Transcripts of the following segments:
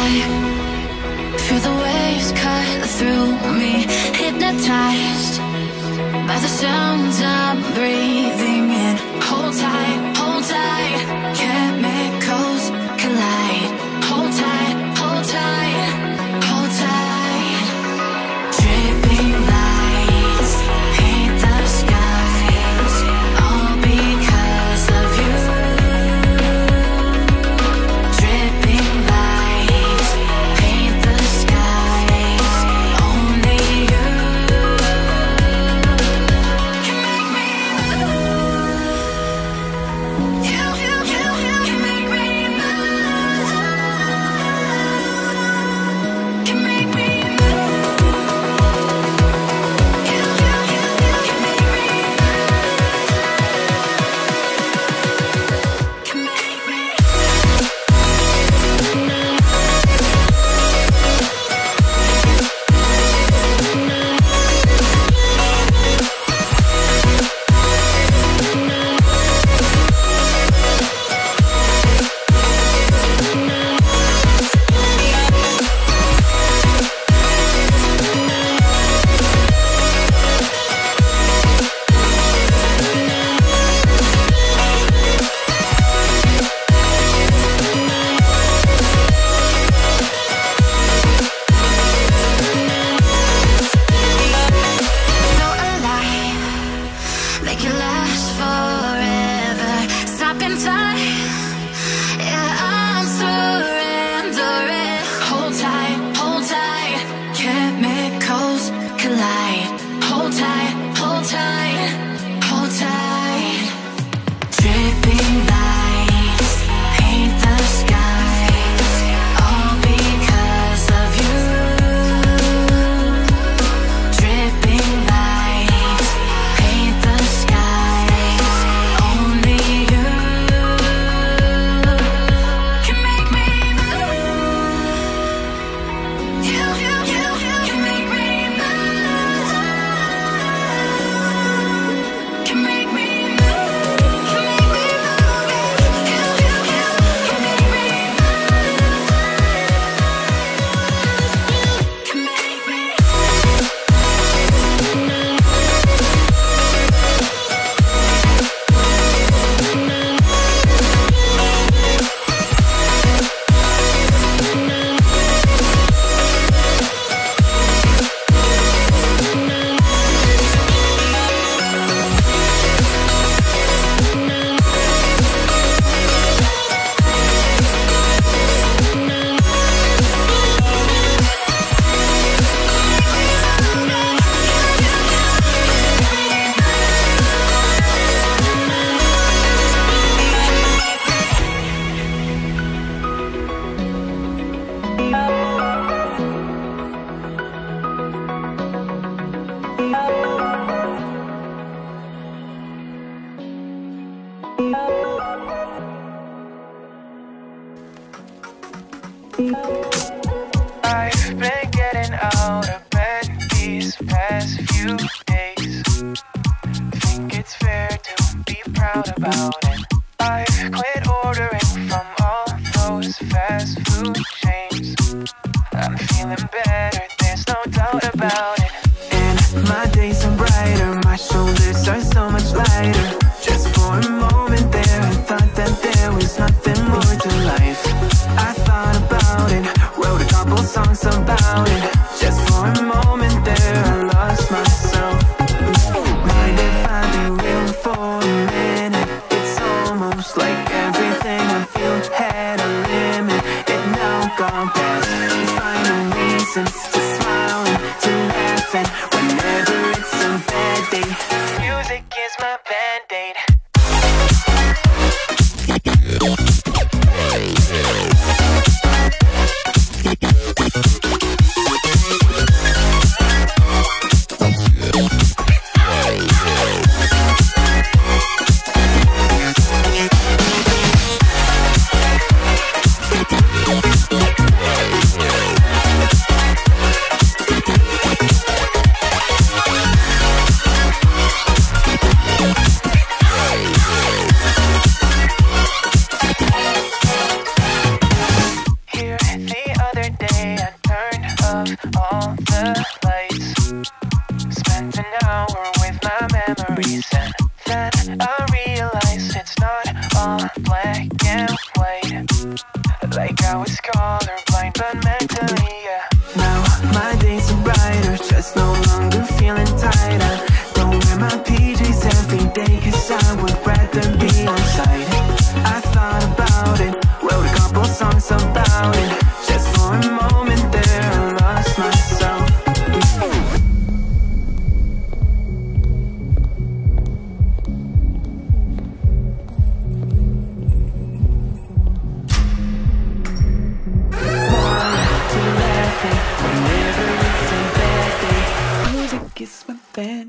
high. Feel the waves cut through me, hypnotized by the sounds I'm breathing in. Hold tight, hold tight. Chemicals collide. Hold tight, hold tight, hold tight. Dripping lights paint the skies, all because of you. Dripping lights paint the skies, only you can make me move. You can make me move. Can make me move. You can make me move. Can make me. So alive, make it last forever. Stop in time, yeah, I'm surrendering. Hold tight, hold tight. Chemicals collide. Hold tight, hold tight, hold tight. Dripping lights paint the skies, all because of you. Dripping lights paint the skies, only you can make me move. You can make me move. Can make me move. Can make me move. You can make me move. Can make me. I've been getting out of bed these past few days. Think it's fair to be proud about it. I've quit ordering from all those fast food chains. I'm feeling better, there's no doubt about it. And my days are brighter, my shoulders are so much lighter. Just for a moment there, I thought that there was nothing more to life. I thought about it, wrote a couple songs about it. Just for a moment there, I lost myself. Mind if I be real for a minute? It's almost like everything I feel had a limit. It now gone past. Finding reasons to smile and to laugh, and whenever it's a bad day, music is my band-aid. like I was colorblind, but mentally, yeah. Now my days are brighter, just no longer feeling tighter. Don't wear my PJs every day, cause I would rather be on site. I thought about it, wrote a couple songs about it. Just for a moment there, I lost myself. It's my band.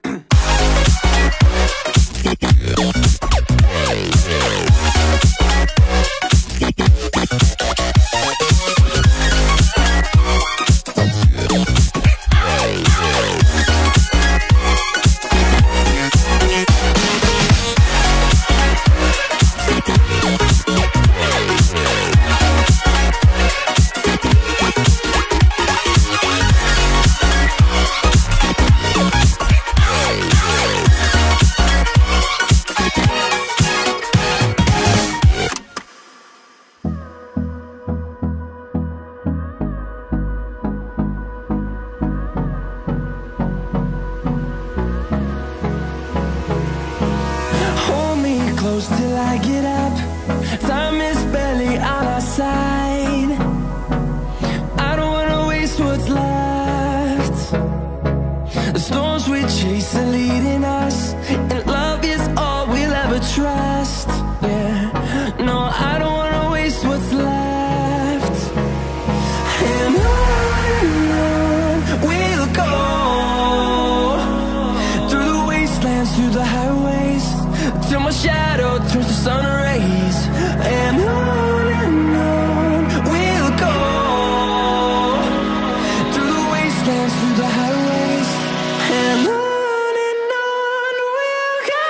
Till I get up, time is barely on our side. I don't wanna waste what's left. The storms we chase are leading us, and love is all we'll ever trust. Yeah, no, I don't wanna waste what's left. And on we'll go, through the wastelands, through the highways, till my shadow turns to sun rays. And on we'll go, through the wastelands, through the highways. And on we'll go.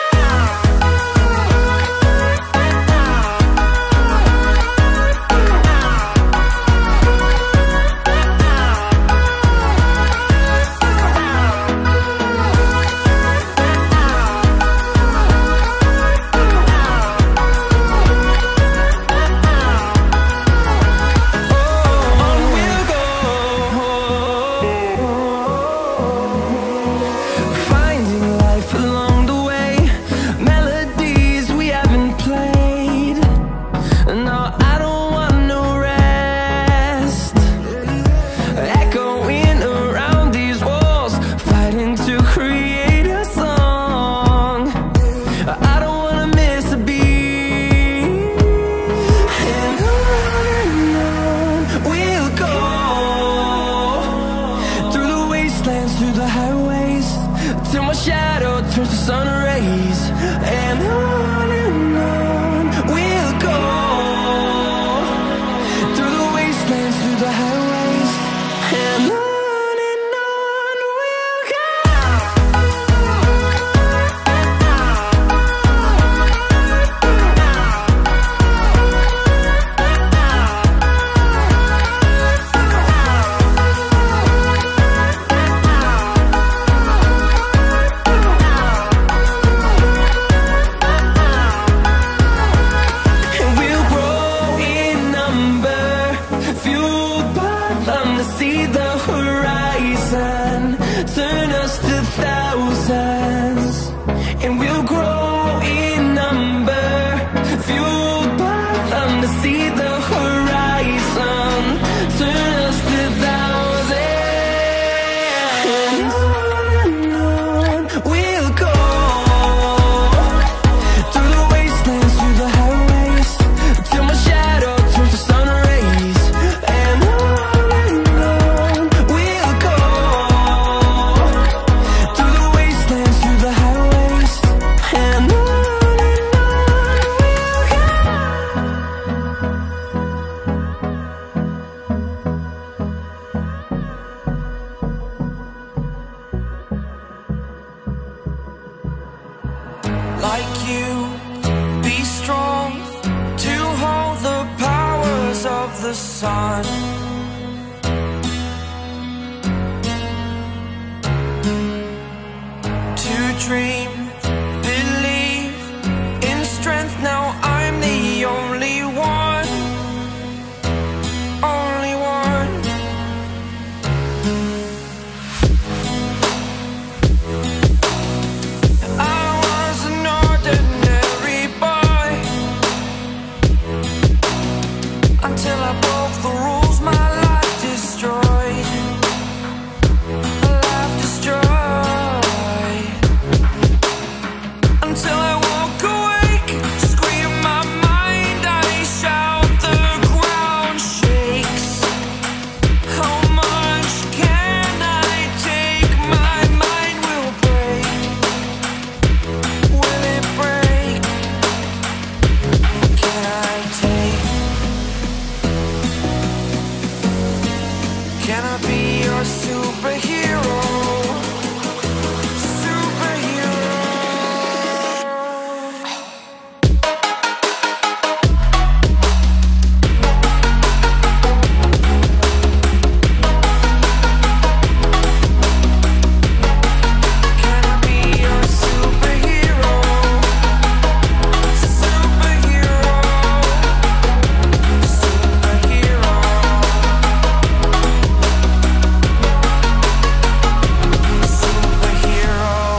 like you. Be strong to hold the powers of the sun. To dream, believe in strength. Now I'm the only one. till I broke the rules, my life destroyed. Life destroyed. Until I walk awake, scream my mind, I shout, the ground shakes. How much can I take? My mind will break. Will it break? Can I take? Can I be your superhero? Superhero. Can I be your superhero? Superhero. Superhero. Superhero.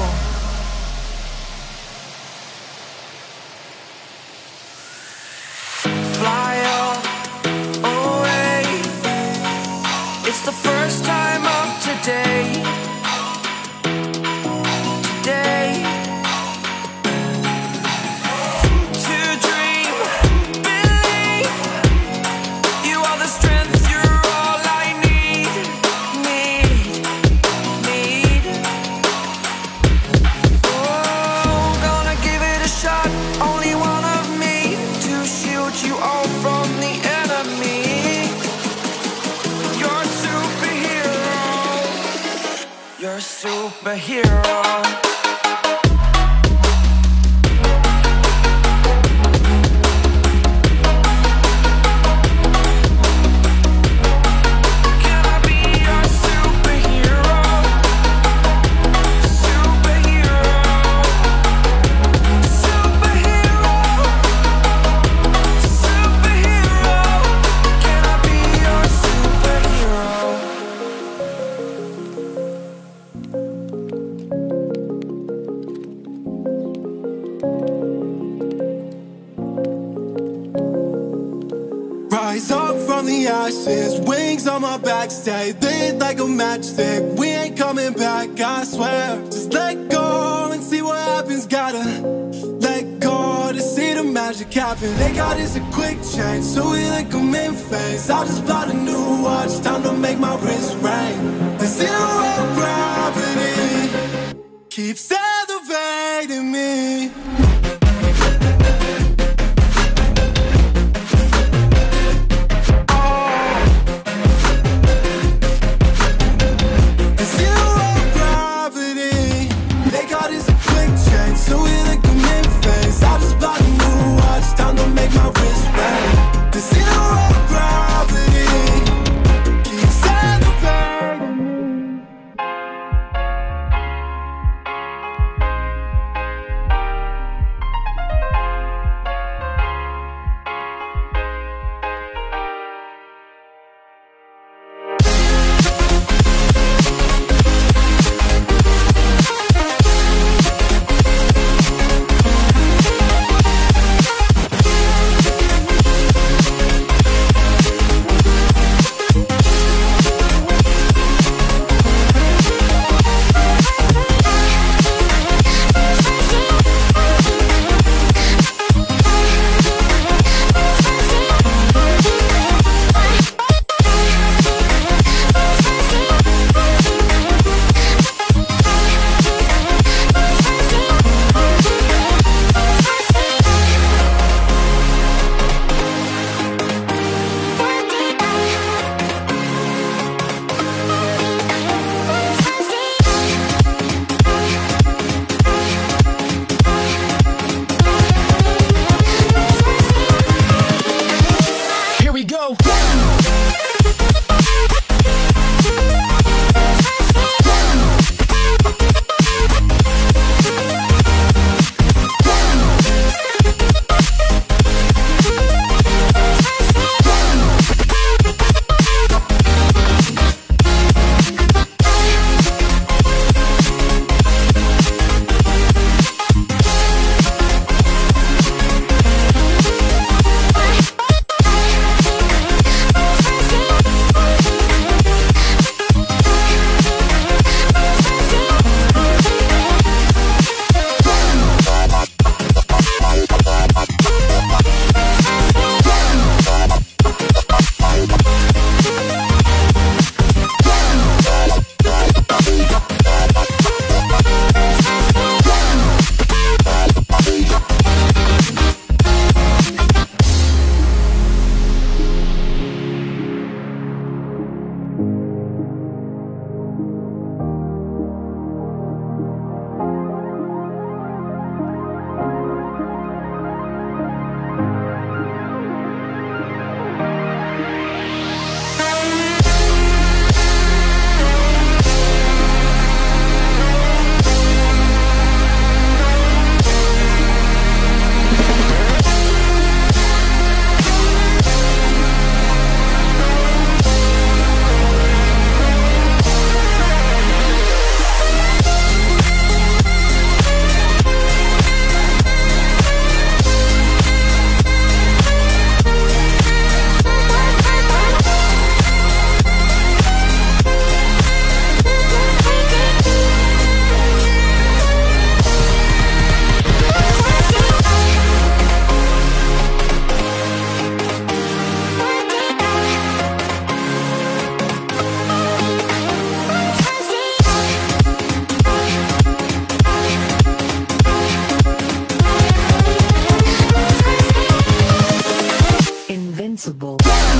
Fly away. It's the first time of today. Today. To dream, believe. You are the strength, you're all I need. Need. Oh, gonna give it a shot. Only one of me to shield you all from the enemy. You're a superhero. You're a superhero. Can I be your superhero? Superhero. Superhero. Superhero. Can I be your superhero? Rise up from the ashes, wings on my back, stay lit like a matchstick. We ain't coming back, I swear. Just let go and see what happens. Gotta let go to see the magic happen. They got us a quick change, so we like them in phase. I just bought a new watch, time to make my wrist ring. The zero gravity keeps elevating me. The zero gravity, they got us a quick change, so we like them in phase. I just bought a new watch, time to make my wrist ring. The zero gravity keeps elevating me.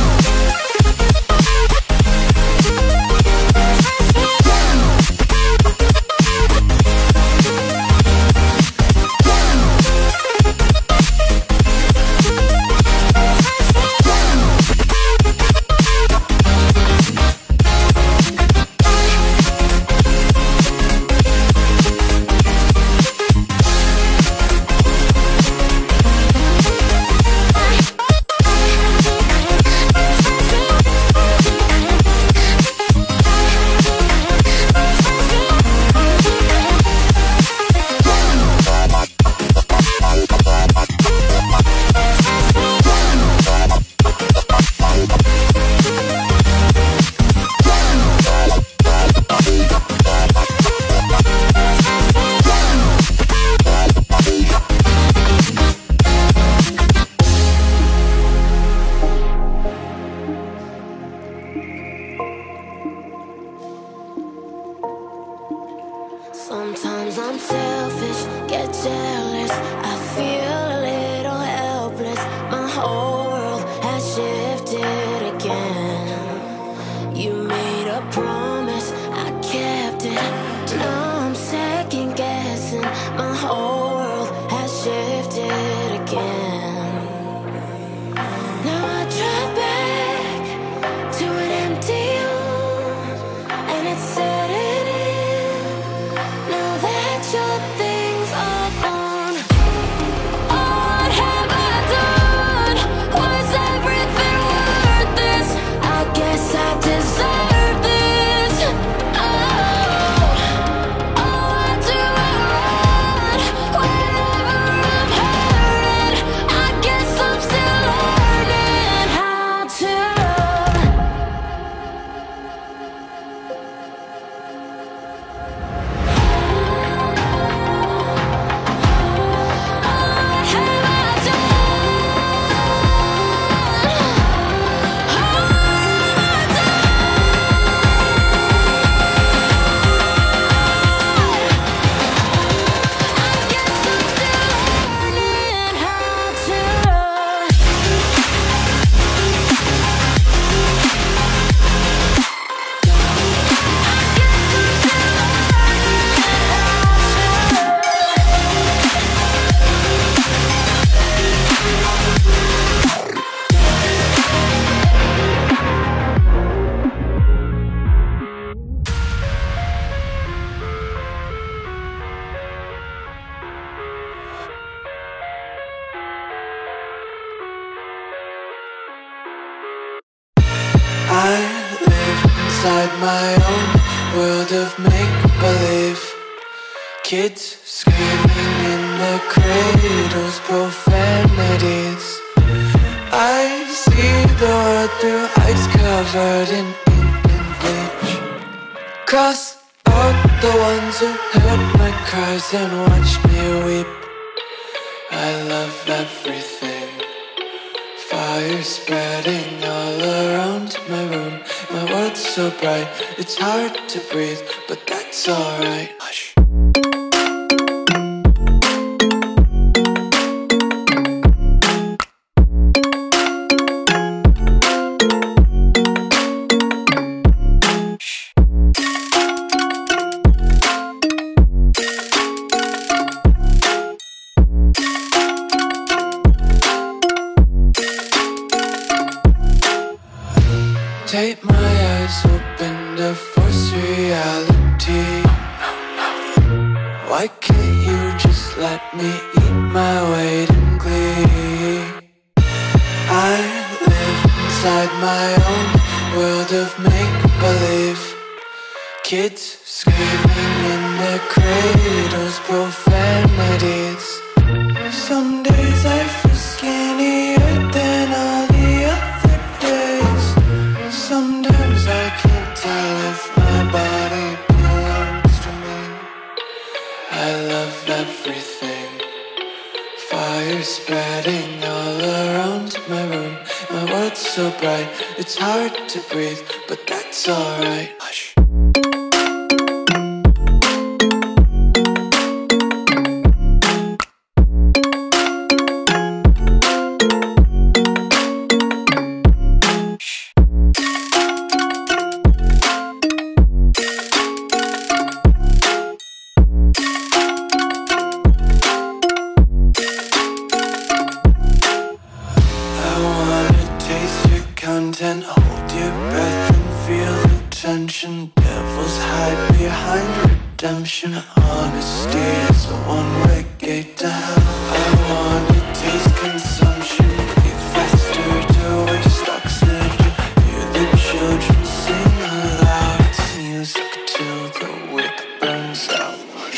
Sometimes I'm selfish, get jealous. I feel a little helpless. My whole world has shifted again. You made a promise, I kept it. Now I'm second guessing. My whole world has shifted again. Now I drive back to an empty room, and it's setting in. Now that your things are gone, what have I done? Was everything worth this? I guess I deserve this. Oh, do I run whenever I'm hurting? I guess I'm still learning how to run. What have I I live inside my own world of make-believe. Kids screaming in the cradles, profanities. I see the world through ice covered in ink and bleach. Cross out the ones who heard my cries and watched me weep. I love everything. Fire spreading all around my room. My world's so bright, it's hard to breathe, but that's alright. Hush. Take my eyes open to force reality. Why can't you just let me eat my weight in glee? I live inside my own world of make-believe. Kids screaming in their cradles, profanities. Some days I feel skinnier than all the other days. Sometimes I can't tell if my body belongs to me. I love everything. Fire spreading all around my room. My world's so bright, it's hard to breathe, but that's alright. Hush. Hold your breath and feel the tension. Devils hide behind redemption. Honesty is a one-way gate to hell. I wanna taste consumption. Breathe faster to waste oxygen. Hear the children sing aloud. It's music till the wick burns out.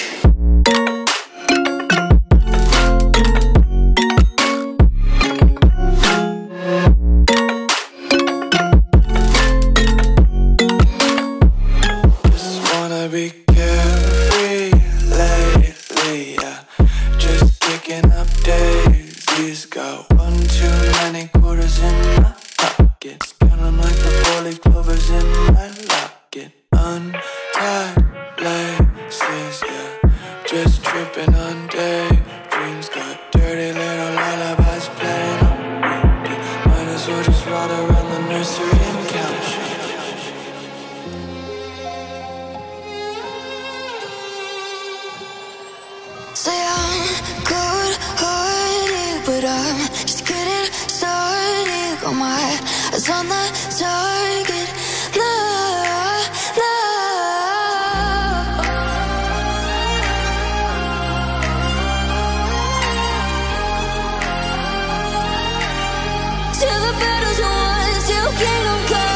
Be carefree lately, yeah. Just picking up daisies. Got one too many quarters in my pockets. Count 'em like the 4-leaf clovers in my locket. Untied laces, yeah. Just tripping on daydreams. Got dirty little lullabies playing on repeat. Might as well just ride around the nursery and count sheep. Say I'm good-hearted, but I'm just getting started. Got my eyes on the target. No, no. Till the battle's won, till kingdom come.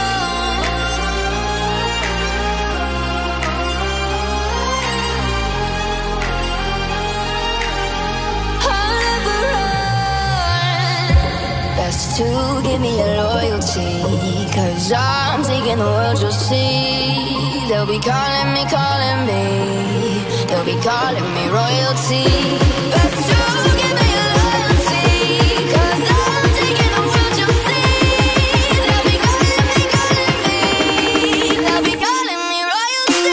To give me your loyalty, 'cause I'm taking the world, you'll see. They'll be calling me, they'll be calling me royalty. Best to give me your loyalty, 'cause I'm taking the world, you'll see. They'll be calling me, they'll be calling me royalty.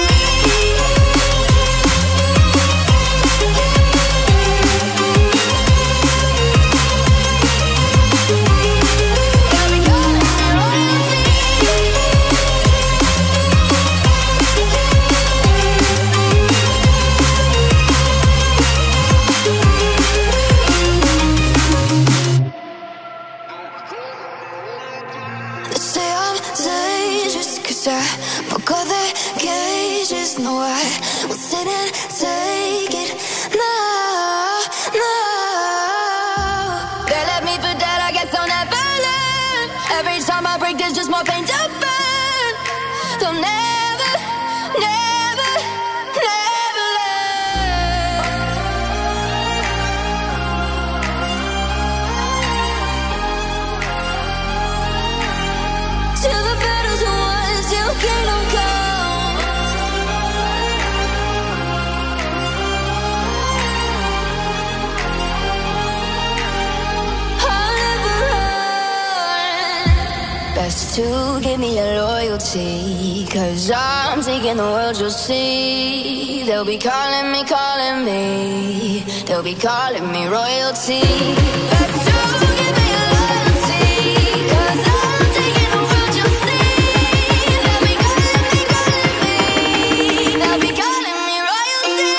Broke all the cages, no, I won't sit and take it. No, no. They left me for dead, I guess I'll never learn. Every time I break, there's just more pain to burn. They'll never, never, never learn. Till the battle's won, till kingdom come. I'll never run. Best to give me your loyalty, 'cause I'm taking the world, you'll see. They'll be calling me, they'll be calling me royalty. Best to give me your loyalty, 'cause I'm taking the world, you'll see. They'll be calling me, they'll be calling me royalty.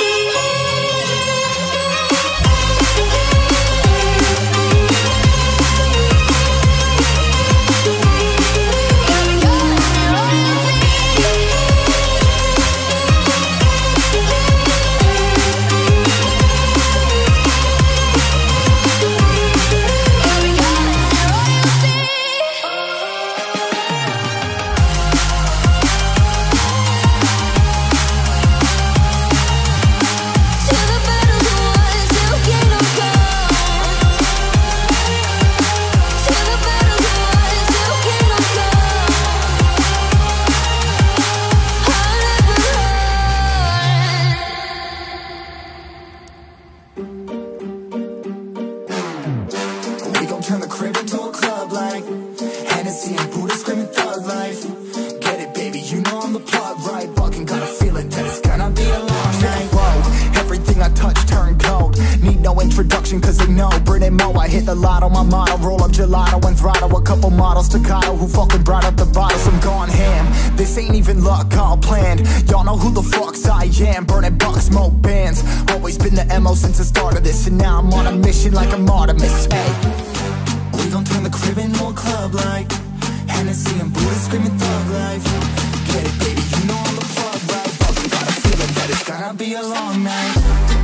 introduction cause they know Britton Mo, I hit the lotto, my motto roll up gelato and throttle a couple models staccato who fucking brought up the bottles. I'm gone ham, this ain't even luck, all planned. Y'all know who the fucks I am, burning bucks, smoke bands. Always been the MO since the start of this, and now I'm on a mission like I'm Artemis. Hey, we gon' turn the crib into a club like Hennessy and Buddha screaming thug life. Get it, baby, you know I'm the plug, right? But you got a feeling that it's gonna be a long night.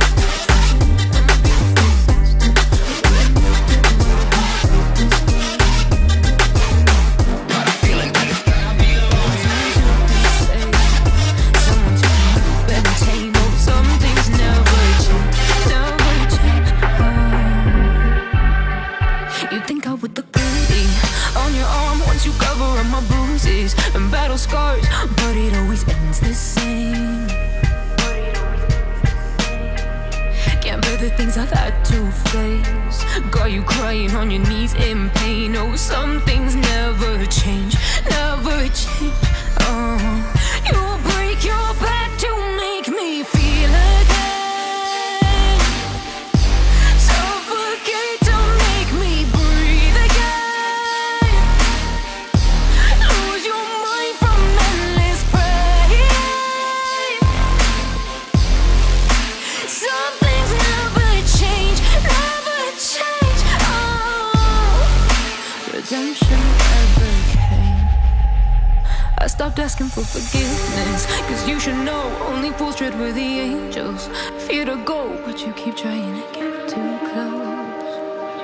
And battle scars, but it always ends the same. Can't bear the things I've had to face. Got you crying on your knees in pain. Oh, some things never change, never change. Oh, you'll break your back to make me feel again. Suffocate to make me breathe again. Lose your mind from endless pain. Some things never change, never change. Oh, redemption never came. I stopped asking for forgiveness, cause you should know only fools tread where the angels fear to go, but you keep trying to get too close.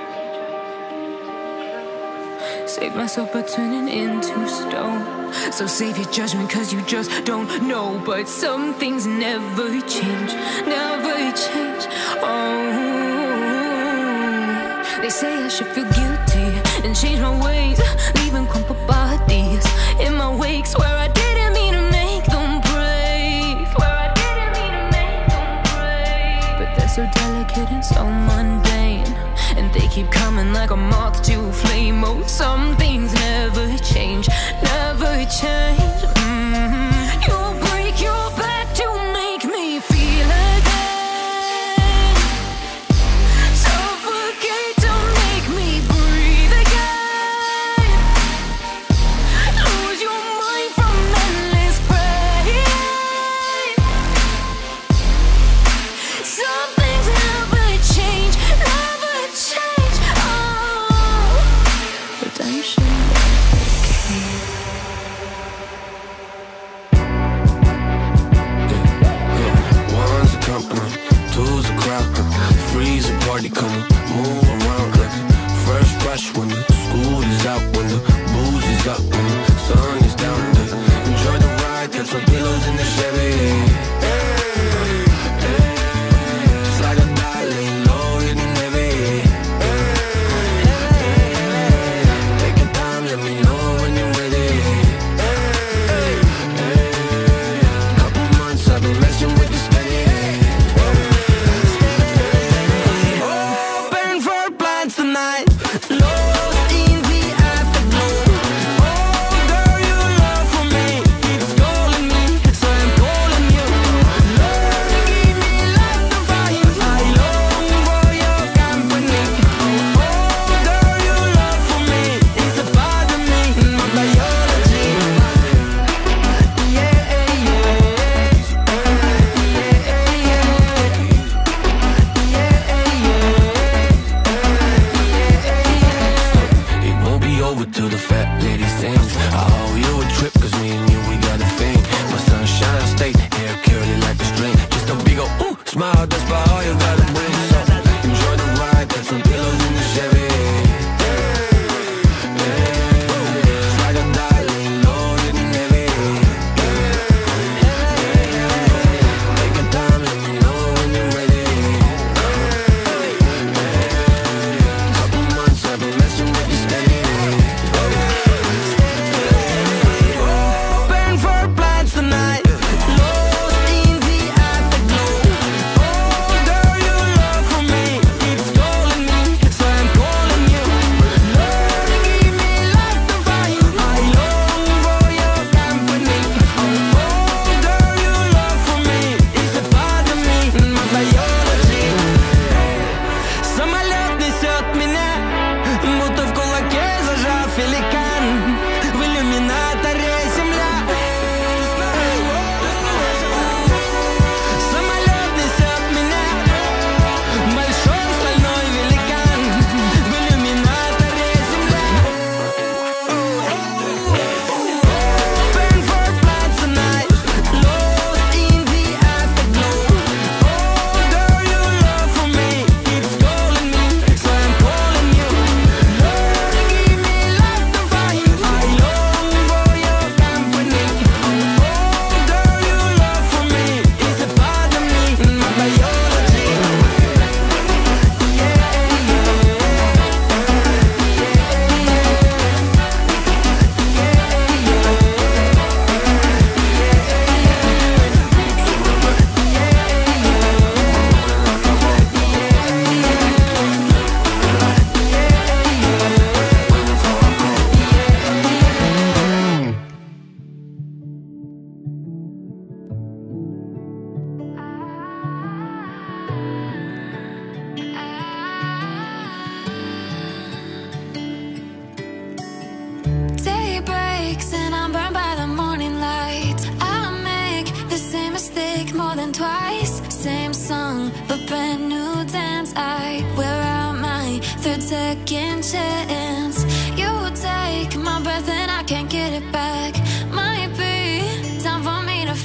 Save myself by turning into stone. So save your judgment cause you just don't know. But some things never change, never change. Oh, they say I should feel guilty and change my ways, leaving crumpled bodies in my wake. Swear I didn't mean to make them break. Swear I didn't mean to make them break. But they're so delicate and so mundane, and they keep coming like a moth to a flame. Oh, some things never change, never change. You'll break your back to make me feel again. Suffocate to make me breathe again. Lose your mind from endless pain. Some things never change, never change. Oh, redemption never came. One's a company, two's a crowd. Three's a party coming, move around. Fresh fresh when the school is out, when the booze is up, when the sun is down. Enjoy the ride, get some pillows in the Chevy. Just like a dot, laying low, hitting heavy. Take your time, let me know when you're ready. Couple months I've been messing with the steady. Open for plans tonight. Lost in the afterglow. Oh, girl, your love for me keeps calling me, so I'm calling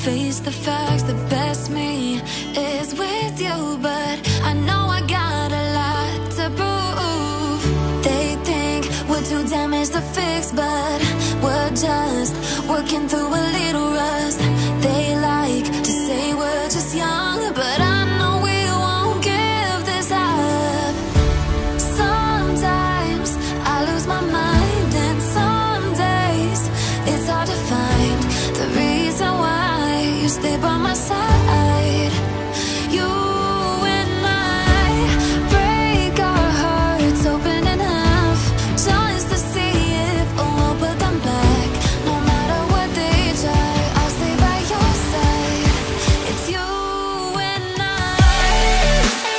face the facts, the best me is with you. But I know I got a lot to prove. They think we're too damaged to fix, but we're just working through a little rust. They like to say we're just young, but I know we won't give this up. Sometimes I lose my mind, and some days it's hard to find the reason why you stay by my side. You and I break our hearts open in half, just to see if we'll put them back. No matter what they try, I'll stay by your side. It's you and I.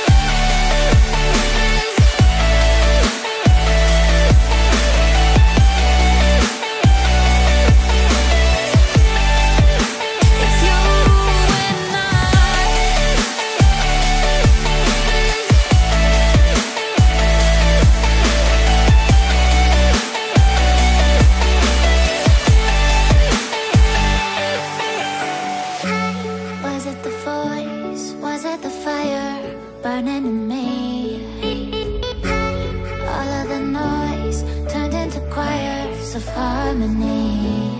It's you and I. Was it the voice? Was it the fire burning in me? All of the noise turned into choirs of harmony.